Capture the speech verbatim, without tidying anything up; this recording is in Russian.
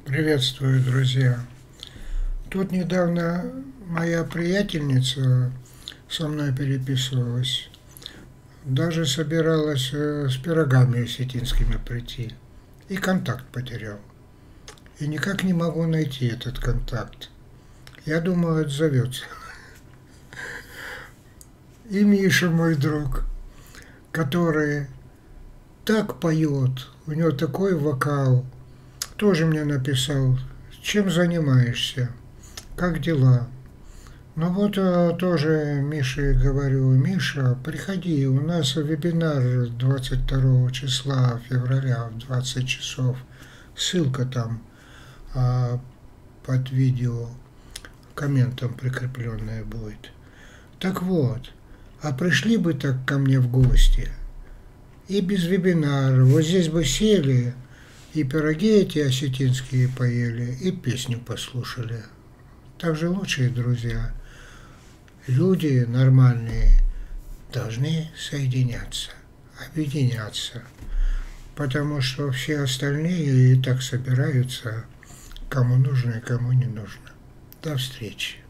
Приветствую, друзья! Тут недавно моя приятельница со мной переписывалась, даже собиралась с пирогами осетинскими прийти, и контакт потерял. И никак не могу найти этот контакт. Я думаю, отзовется. И Миша, мой друг, который так поет, у него такой вокал, тоже мне написал: чем занимаешься, как дела. Ну вот тоже Мише говорю: Миша, приходи, у нас вебинар двадцать второго числа февраля в двадцать часов, ссылка там а, под видео комментом прикрепленная будет. Так вот, а пришли бы так ко мне в гости, и без вебинара, вот здесь бы сели, и пироги эти осетинские поели, и песню послушали. Так же лучшие друзья. Люди нормальные должны соединяться, объединяться, потому что все остальные и так собираются, кому нужно и кому не нужно. До встречи.